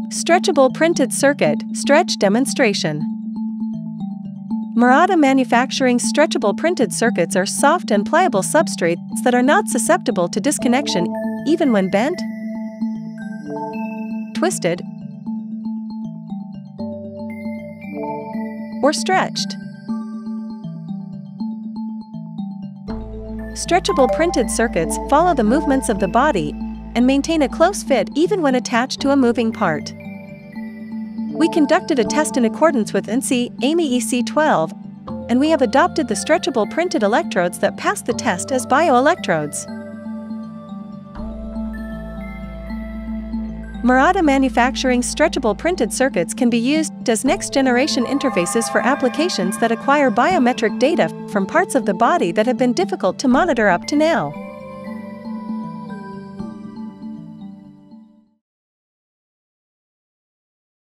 Stretchable printed circuit, stretch demonstration. Murata manufacturing stretchable printed circuits are soft and pliable substrates that are not susceptible to disconnection even when bent, twisted, or stretched. Stretchable printed circuits follow the movements of the body and maintain a close fit even when attached to a moving part. We conducted a test in accordance with AMI EC 12, and we have adopted the stretchable printed electrodes that pass the test as bioelectrodes. Murata manufacturing stretchable printed circuits can be used as next-generation interfaces for applications that acquire biometric data from parts of the body that have been difficult to monitor up to now.